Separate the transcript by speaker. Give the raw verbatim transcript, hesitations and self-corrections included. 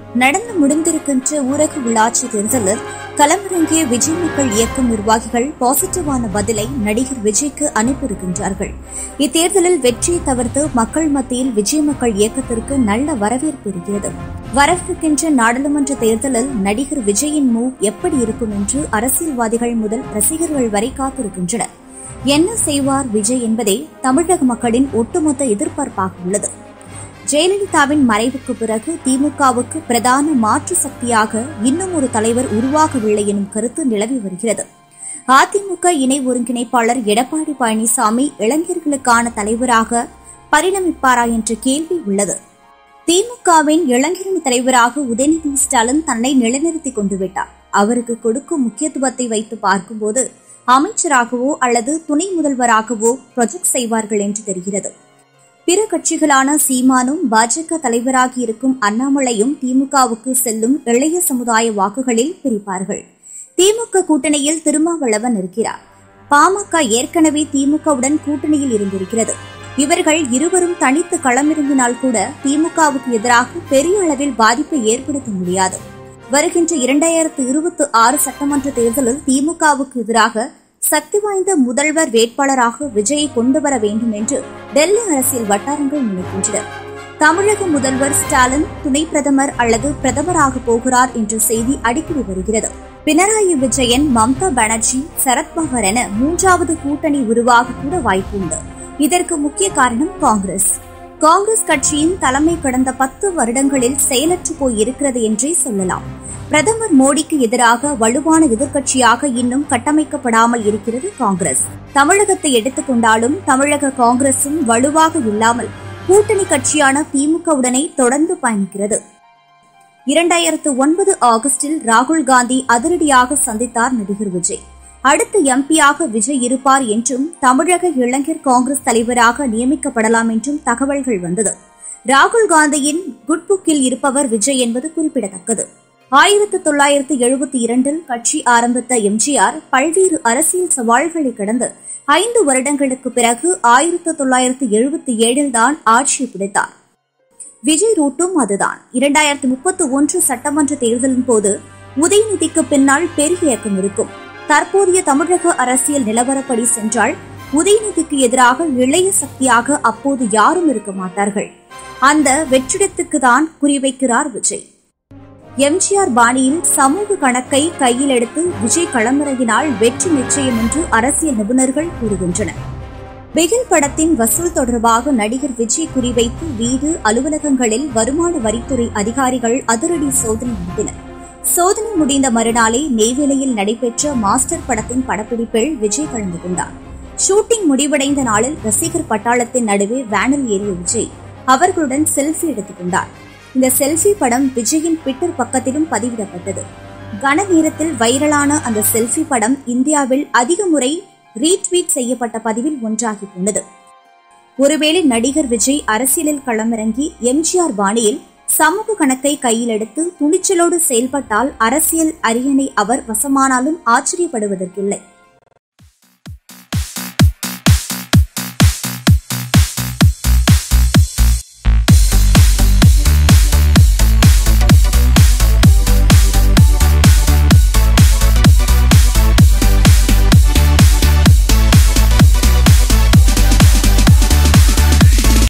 Speaker 1: நடந்து முடிந்திருக்கின்ற ஊரக உள்ளாட்சி தேர்தலில் களமிறங்கிய விஜய் மக்கள் இயக்கம் நிர்வாகிகள் பாசிட்டிவான பதிலை நடிகர் விஜய்க்கு அனுப்பியிருக்கின்றார்கள். இத்தேர்தலில் வெற்றியை தவிர்த்து மக்கள் மத்தியில் விஜய் மக்கள் இயக்கத்திற்கு நல்ல வரவேற்பு இருக்கிறது. வரவிருக்கின்ற நாடாளுமன்ற தேர்தலில் நடிகர் விஜயின் மூவ் எப்படி இருக்கும் என்று அரசியல்வாதிகள் முதல் ரசிகர்கள் வரை காத்திருக்கின்றனர். என்ன செய்வார் விஜய் என்பதே தமிழக மக்களின் ஒட்டுமொத்த எதிர்பார்ப்பாக உள்ளது. ஜெயலலிதாவின் மறைவுக்கு பிறகு திமுகவுக்கு பிரதான மாற்று சக்தியாக இன்னும் ஒரு தலைவர் உருவாகவில்லை எனும் கருத்து நிலவி வருகிறது. அதிமுக இணை ஒருங்கிணைப்பாளர் எடப்பாடி பழனிசாமி இளைஞர்களுக்கான தலைவராக பரிணமிப்பாரா என்ற கேள்வி உள்ளது. திமுகவின் இளைஞரணி தலைவராக உதயநிதி ஸ்டாலின் தன்னை நிலைநிறுத்திக் கொண்டுவிட்டார். அவருக்கு கொடுக்கும் முக்கியத்துவத்தை வைத்து பார்க்கும்போது அமைச்சராகவோ அல்லது துணை முதல்வராகவோ ப்ரொஜெக்ட் செய்வார்கள் என்று தெரிகிறது. பிற கட்சிகளான சீமானும் பாஜக தலைவராகி இருக்கும் அண்ணாமலையும் திமுகவுக்கு செல்லும் இளைய சமுதாய வாக்குகளில் பிரிப்பார்கள். திமுக கூட்டணியில் திருமாவளவன் இருக்கிறார். பாமக ஏற்கனவே திமுகவுடன் கூட்டணியில் இருந்திருக்கிறது. இவர்கள் இருவரும் தனித்து களமிறங்கினால் கூட திமுகவுக்கு எதிராக பெரிய அளவில் பாதிப்பை ஏற்படுத்த முடியாது. வருகின்ற இரண்டாயிரத்து இருபத்தி ஆறு சட்டமன்ற தேர்தலில் திமுகவுக்கு எதிராக சக்தி வாய்ந்த முதல்வர் வேட்பாளராக விஜயை கொண்டுவர வேண்டும் என்று டெல்லி அரசியல் வட்டாரங்கள் நினைக்கின்றன. தமிழக முதல்வர் ஸ்டாலின் துணை பிரதமர் அல்லது பிரதமராக போகிறார் என்ற செய்தி அடிக்கடி வருகிறது. பினராயி விஜயன், மம்தா பானர்ஜி, சரத்பவார் என மூன்றாவது கூட்டணி உருவாக கூட வாய்ப்புண்டு. இதற்கு முக்கிய காரணம் காங்கிரஸ். காங்கிரஸ் கட்சியின் தலைமை கடந்த பத்து வருடங்களில் செயலற்று போய் இருக்கிறது என்றே சொல்லலாம். பிரதமர் மோடிக்கு எதிராக வலுவான எதிர்க்கட்சியாக இன்னும் கட்டமைக்கப்படாமல் இருக்கிறது காங்கிரஸ். தமிழகத்தை எடுத்துக் கொண்டாலும் தமிழக காங்கிரசும் வலுவாக இல்லாமல் கூட்டணி கட்சியான திமுகவுடனே தொடர்ந்து பயணிக்கிறது. இரண்டாயிரத்து ஒன்பது ஆகஸ்டில் ராகுல் காந்தி அதிரடியாக சந்தித்தார் நடிகர் விஜய். அடுத்த எம்பியாக விஜய் இருப்பார் என்றும் தமிழக இளைஞர் காங்கிரஸ் தலைவராக நியமிக்கப்படலாம் என்றும் தகவல்கள் வந்தது. ராகுல் காந்தியின் குட் புக்கில் இருப்பவர் விஜய் என்பது குறிப்பிடத்தக்கது. ஆயிரத்து தொள்ளாயிரத்து எழுபத்தி இரண்டில் கட்சி ஆரம்பித்த எம்ஜிஆர் பல்வேறு அரசியல் சவால்களை கடந்து ஐந்து வருடங்களுக்கு பிறகு ஆயிரத்து தொள்ளாயிரத்து எழுபத்தி ஏழில் தான் ஆட்சியை பிடித்தார். விஜய் ரூட்டும் அதுதான். இரண்டாயிரத்து முப்பத்தி ஒன்று சட்டமன்ற தேர்தலின் போது உதயநிதிக்கு பின்னால் பெரிய இயக்கம் இருக்கும். தற்போதைய தமிழக அரசியல் நிலவரப்படி சென்றால் உதயநிதிக்கு எதிராக இளைய சக்தியாக அப்போது யாரும் இருக்க மாட்டார்கள். அந்த வெற்றிடத்துக்கு தான் குறிவைக்கிறார் விஜய். எம்ஜிஆர் பாணியில் சமூக கணக்கை கையில் எடுத்து விஜய் களமிறங்கினால் வெற்றி நிச்சயம் என்று அரசியல் நிபுணர்கள் கூறுகின்றனர். பிகில் படத்தின் வசூல் தொடர்பாக நடிகர் விஜய் குறிவைத்து வீடு, அலுவலகங்களில் வருமான வரித்துறை அதிகாரிகள் அதிரடி சோதனை நடத்தினர். சோதனை முடிந்த மறுநாளே நெய்வேலியில் நடைபெற்ற மாஸ்டர் படத்தின் படப்பிடிப்பில் விஜய் கலந்து கொண்டார். ஷூட்டிங் முடிவடைந்த நாளில் ரசிகர் பட்டாளத்தின் நடுவே வேனில் ஏறிய விஜய் அவர்களுடன் செல்ஃபி எடுத்துக் கொண்டார். இந்த செல்ஃபி படம் விஜயின் ட்விட்டர் பக்கத்திலும் பதிவிடப்பட்டது. கன நேரத்தில் வைரலான அந்த செல்ஃபி படம் இந்தியாவில் அதிக முறை ரீட்வீட் செய்யப்பட்ட பதிவில் ஒன்றாகி போனது. ஒருவேளை நடிகர் விஜய் அரசியலில் களமிறங்கி எம்ஜிஆர் பாணியில் சமூக கணக்கை கையில் எடுத்து துணிச்சலோடு செயல்பட்டால் அரசியல் அரியணை அவர் வசமானாலும் ஆச்சரியப்படுவதற்கில்லை.